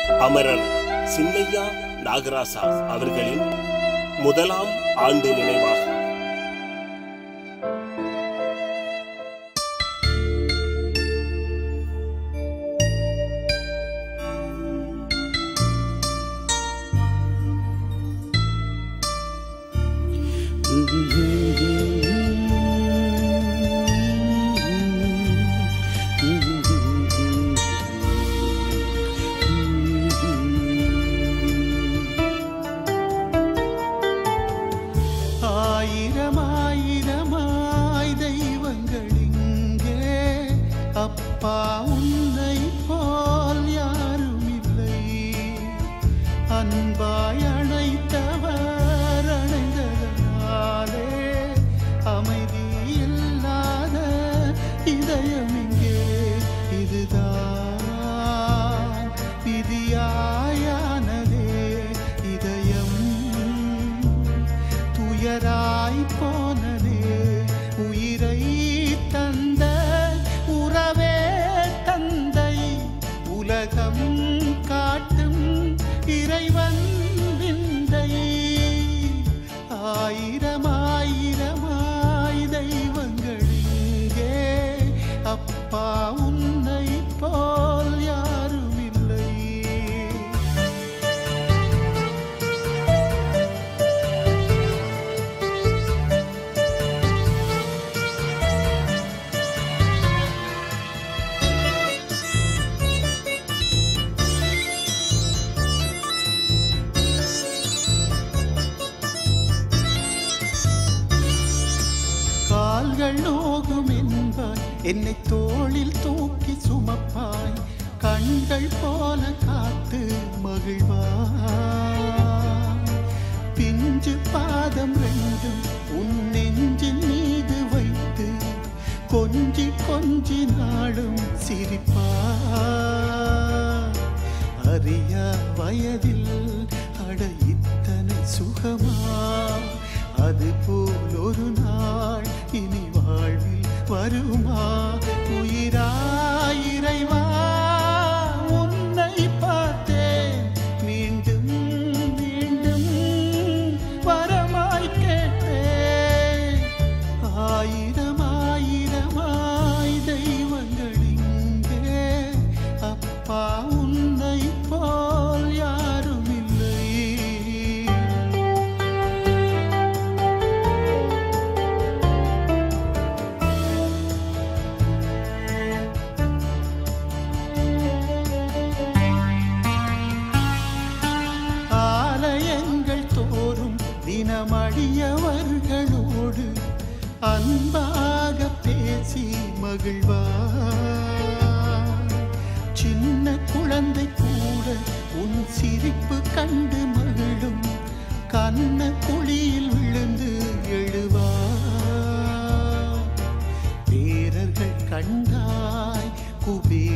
அமரர் சின்னையா நாகராசா அவர்களின் முதலாம் ஆண்டு நினைவாக என்னை தோளில் தூக்கி சுமப்பாய் கண்கள் போல காத்து மகிழ்வாய் பிஞ்சு பாதம் ரெண்டும் உன் நெஞ்சின் மீது வைத்து கொஞ்சி கொஞ்சி நாடும் சிரிப்பாய் அறியா வயதில் அட இத்தனை சுகமா அது போல் ஒரு நாள் இனி வாழ்வில் வருமா உயிராய் இறைவா உன்னை பார்த்தேன் மீண்டும் மீண்டும் வரமாய் கேட்டேன் ஆயிரம் ஆயிரமாய் தெய்வங்கள் இங்கே அப்பா உன்னை போல் யாரும் இல்லை தினமடியவர்களோடு அன்பாக பேசி மகிழ்வார் சின்ன குழந்தை கூட உன் சிரிப்பு கண்டு மகிழும் கண்ண குழியில் விழுந்து எழுவார் பேரர்கள் கண்டாய் குபே